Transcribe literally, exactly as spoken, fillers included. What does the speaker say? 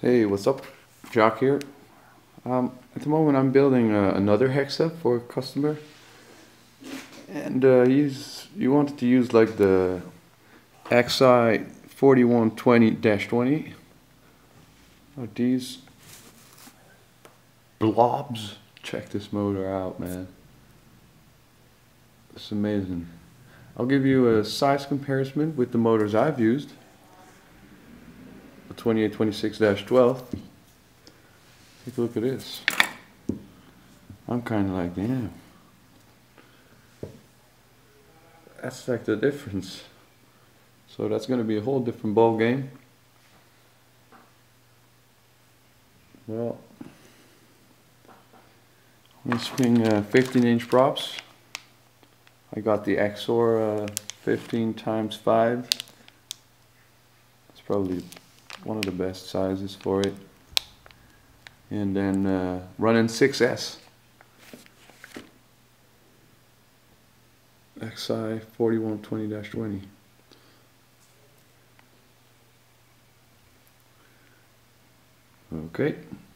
Hey, what's up? Jock here. Um, at the moment, I'm building uh, another Hexa for a customer, and uh, he's you wanted to use like the X I forty-one twenty dash twenty. These blobs. Check this motor out, man. It's amazing. I'll give you a size comparison with the motors I've used. The twenty-eight twenty-six dash twelve. Take a look at this. I'm kind of like, damn. That's like the difference. So that's going to be a whole different ball game. Well, I'm going to swing uh, fifteen inch props. I got the X O R uh, fifteen times five. It's probably one of the best sizes for it. And then uh, running six S. X I forty-one twenty dash twenty. Okay.